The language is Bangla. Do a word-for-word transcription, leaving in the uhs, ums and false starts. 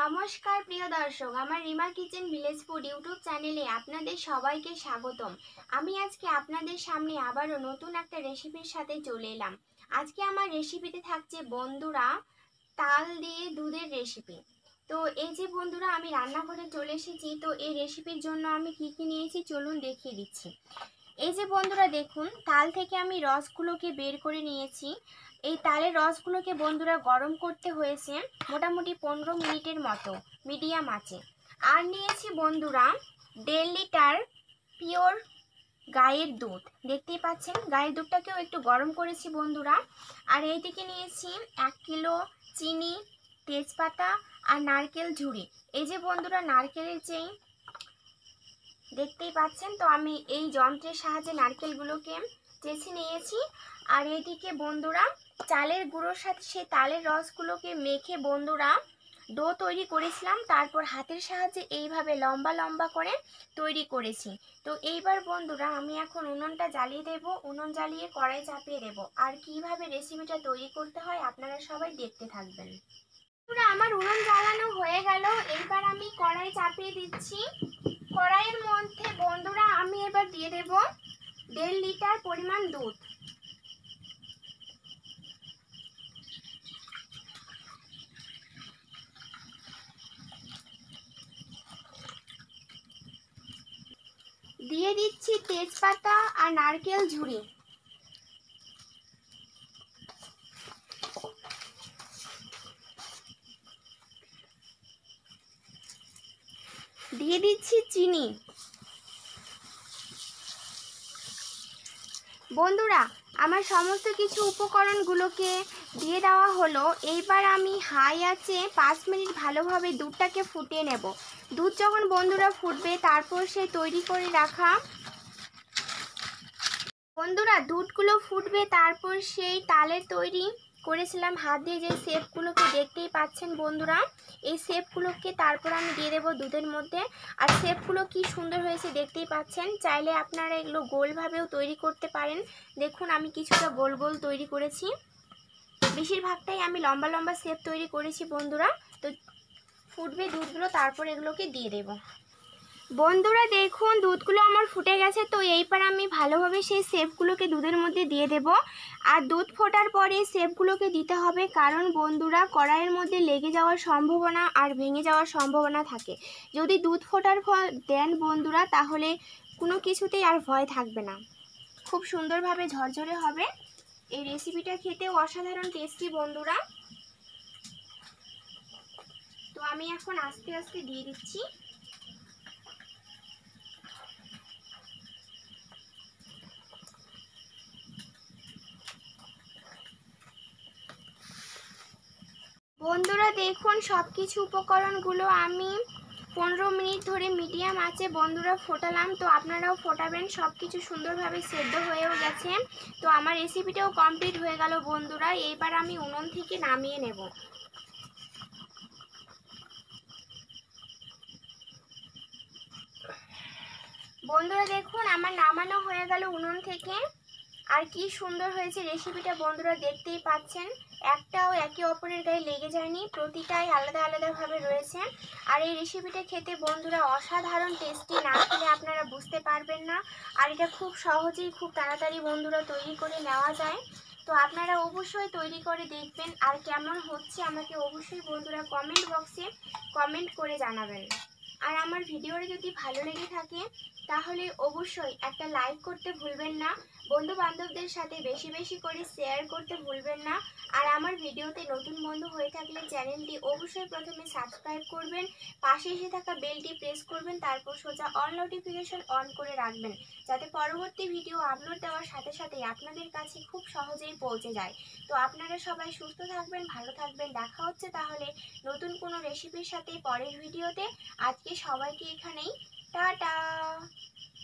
নমস্কার প্রিয় দর্শক, আমার Rima kitchen village food YouTube চ্যানেলে আপনাদের সবাইকে স্বাগতম। আমি আজকে আপনাদের সামনে আবারও নতুন একটা রেসিপির সাথে চলে এলাম। আজকে আমার রেসিপিতে থাকছে বন্ধুরা তাল দিয়ে দুধের রেসিপি। তো এই যে বন্ধুরা আমি রান্নাঘরে চলে এসেছি, তো এই রেসিপির জন্য আমি কি কি নিয়েছি চলুন দেখিয়ে দিচ্ছি। এই যে বন্ধুরা দেখুন, তাল থেকে আমি রসগুলোকে বের করে নিয়েছি। এই তালের রসগুলোকে বন্ধুরা গরম করতে হয়েছে মোটামুটি পনেরো মিনিটের মতো মিডিয়াম আঁচে। আর নিয়েছি বন্ধুরা দেড় লিটার পিওর গায়ের দুধ, দেখতেই পাচ্ছেন গায়ের দুধটাকেও একটু গরম করেছি বন্ধুরা। আর এইদিকে নিয়েছি এক কিলো চিনি, তেজপাতা আর নারকেল ঝুড়ি। এই যে বন্ধুরা নারকেলের যেই দেখতেই পাচ্ছেন, তো আমি এই যন্ত্রের সাহায্যে নারকেলগুলোকে চেঁচে নিয়েছি। আর এদিকে বন্ধুরা চালের গুঁড়োর সাথে সেই তালের রসগুলোকে মেখে বন্ধুরা ডো তৈরি করেছিলাম, তারপর হাতের সাহায্যে এইভাবে লম্বা লম্বা করে তৈরি করেছি। তো এইবার বন্ধুরা আমি এখন উনুনটা জ্বালিয়ে দেব, উনুন জ্বালিয়ে কড়াই চাপিয়ে দেব। আর কিভাবে রেসিপিটা তৈরি করতে হয় আপনারা সবাই দেখতে থাকবেন। আমার উনুন জ্বালানো হয়ে গেল, এইবার আমি কড়াই চাপিয়ে দিচ্ছি। কড়াইয়ের মধ্যে বন্ধুরা আমি এবার দিয়ে দেব দেড় লিটার পরিমাণ দুধ। দিয়ে দিচ্ছি তেজপাতা আর নারকেল ঝুড়ি। দিয়ে দিচ্ছি চিনি। বন্ধুরা আমার সমস্ত কিছু উপকরণগুলোকে দিয়ে দেওয়া হলো। এইবার আমি হাই আঁচে পাঁচ মিনিট ভালোভাবে দুধটাকে ফুটিয়ে নেব। দুধ যখন বন্ধুরা ফুটবে তারপর সে তৈরি করে রাখা বন্ধুরা দুধগুলো ফুটবে, তারপর সেই তালের তৈরি করেছিলাম হাত দিয়ে যে শেপগুলোকে দেখতেই পাচ্ছেন বন্ধুরা, এই শেপগুলোকে তারপর আমি দিয়ে দেবো দুধের মধ্যে। আর শেপগুলো কি সুন্দর হয়েছে দেখতেই পাচ্ছেন। চাইলে আপনারা এগুলো গোলভাবেও তৈরি করতে পারেন। দেখুন আমি কিছুটা গোল গোল তৈরি করেছি, বেশিরভাগটাই আমি লম্বা লম্বা শেপ তৈরি করেছি বন্ধুরা। তো ফুটবে দুধগুলো, তারপর এগুলোকে দিয়ে দেব। বন্ধুরা দেখুন দুধগুলো আমার ফুটে গেছে, তো এইবার আমি ভালোভাবে সেই শেপগুলোকে দুধের মধ্যে দিয়ে দেব। আর দুধ ফোটার পরে শেপগুলোকে দিতে হবে, কারণ বন্ধুরা কড়াইয়ের মধ্যে লেগে যাওয়ার সম্ভাবনা আর ভেঙে যাওয়ার সম্ভাবনা থাকে। যদি দুধ ফোটার ফল দেন বন্ধুরা, তাহলে কোনো কিছুতেই আর ভয় থাকবে না, খুব সুন্দরভাবে ঝরঝরে হবে। এই রেসিপিটা খেতেও অসাধারণ টেস্টি বন্ধুরা। তো আমি এখন আস্তে আস্তে দিয়ে দিচ্ছি। বন্ধুরা দেখুন সব কিছু উপকরণগুলো আমি পনেরো মিনিট ধরে মিডিয়াম আঁচে বন্ধুরা ফোটালাম। তো আপনারাও ফোটাবেন, সব কিছু সুন্দরভাবে সেদ্ধ হয়েও গেছে। তো আমার রেসিপিটাও কমপ্লিট হয়ে গেল বন্ধুরা। এইবার আমি উনুন থেকে নামিয়ে নেব। বন্ধুরা দেখুন আমার নামানো হয়ে গেল উনুন থেকে। আর কি সুন্দর হয়েছে রেসিপিটা বন্ধুরা, দেখতেই পাচ্ছেন একটাও একে অপরের গায়ে লেগে যায়নি, প্রতিটাই আলাদা আলাদাভাবে রয়েছে। আর এই রেসিপিটা খেতে বন্ধুরা অসাধারণ টেস্টি, না খেলে আপনারা বুঝতে পারবেন না। আর এটা খুব সহজেই খুব তাড়াতাড়ি বন্ধুরা তৈরি করে নেওয়া যায়। তো আপনারা অবশ্যই তৈরি করে দেখবেন, আর কেমন হচ্ছে আমাকে অবশ্যই বন্ধুরা কমেন্ট বক্সে কমেন্ট করে জানাবেন। আর আমার ভিডিওটা যদি ভালো লেগে থাকে তাহলে অবশ্যই একটা লাইক করতে ভুলবেন না, বন্ধু বান্ধবদের সাথে বেশি বেশি করে শেয়ার করতে ভুলবেন না। আর আমার ভিডিওতে নতুন বন্ধু হয়ে থাকলে চ্যানেলটি অবশ্যই প্রথমে সাবস্ক্রাইব করবেন, পাশে এসে থাকা বেলটি প্রেস করবেন, তারপর সোজা অল নোটিফিকেশন অন করে রাখবেন, যাতে পরবর্তী ভিডিও আপলোড দেওয়ার সাথে সাথে আপনাদের কাছে খুব সহজেই পৌঁছে যায়। তো আপনারা সবাই সুস্থ থাকবেন, ভালো থাকবেন। দেখা হচ্ছে তাহলে নতুন কোনো রেসিপির সাথে পরের ভিডিওতে। আজকে সবাইকে এখানেই টাটা।